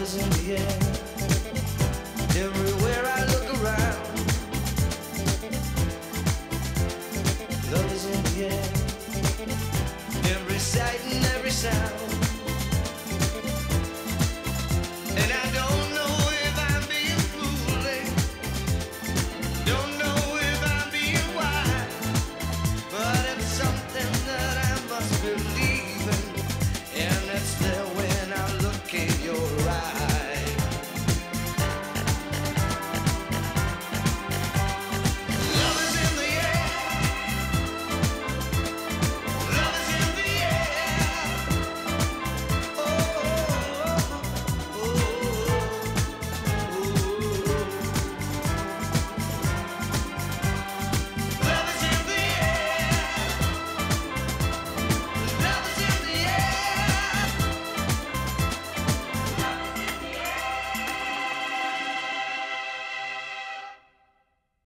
is in the air. Everywhere I look around, love is in the air. Every sight and every sound.